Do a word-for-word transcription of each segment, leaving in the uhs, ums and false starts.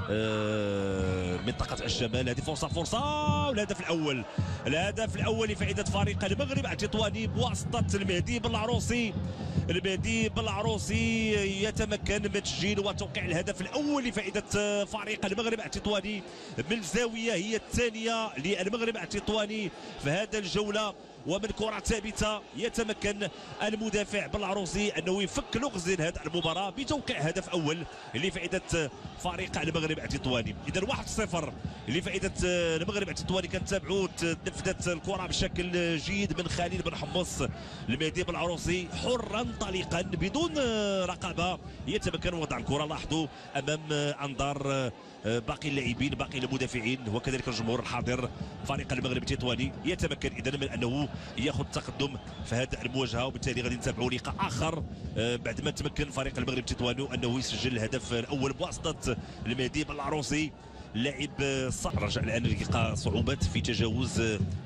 آه منطقه الشمال. هذه فرصه فرصه والهدف الاول، الهدف الاول لفائده فريق المغرب التطواني بواسطه المهدي بالعروسي. المهدي بالعروسي يتمكن من تسجيل وتوقيع الهدف الاول لفائده فريق المغرب التطواني من زاويه هي الثانيه للمغرب التطواني في هذا الجوله. ومن كرة ثابتة يتمكن المدافع بالعروسي أنه يفك لغز هذه المباراة بتوقيع هدف أول لفائدة فريق المغرب التطواني. إذا واحد صفر لفائدة المغرب التطواني. كنتابعوا تنفذت الكرة بشكل جيد من خليل بن حمص. المهدي بالعروسي حرا طليقا بدون رقابة يتمكن وضع الكرة. لاحظوا أمام أنظار باقي اللاعبين باقي المدافعين وكذلك الجمهور الحاضر. فريق المغرب التطواني يتمكن اذا من انه ياخذ التقدم في هذه المواجهه، وبالتالي غادي نتابعوا لقاء اخر بعد ما تمكن فريق المغرب التطواني انه يسجل الهدف الاول بواسطه المهدي بالعروسي. لاعب صعب رجع الان لقاء صعوبات في تجاوز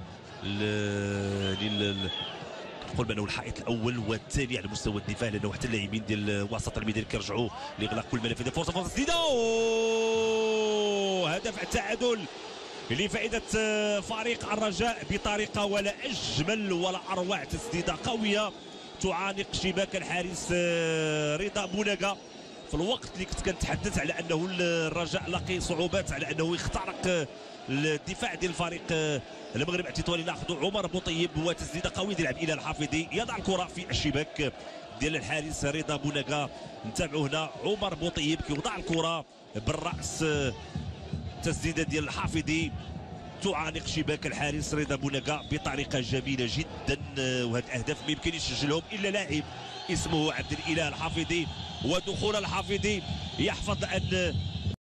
لل نقول بانه الحائط الاول والثاني على مستوى الدفاع، لانه حتى اللاعبين ديال وسط الميدان كيرجعوا لاغلاق كل ملف. فرصه فرصه جديده، هدف التعادل لفائده فريق الرجاء بطريقه ولا اجمل ولا اروع. تسديده قويه تعانق شباك الحارس رضا بوناكا في الوقت اللي كنت كنتحدث على انه الرجاء لاقي صعوبات على انه يخترق الدفاع ديال الفريق المغرب التطواني. لاحظوا عمر بوطيب وتسديده قويه يلعب الى الحافظي، يضع الكره في الشباك ديال الحارس رضا بوناكا. نتابعوا هنا عمر بوطيب كيوضع الكره بالراس، تسديده ديال الحافظي تعانق شباك الحارس رضا بوناكا بطريقه جميله جدا. وهاد الاهداف ما يمكن يسجلهم الا لاعب اسمه عبد الاله الحافظي. ودخول الحافظي يحفظ ان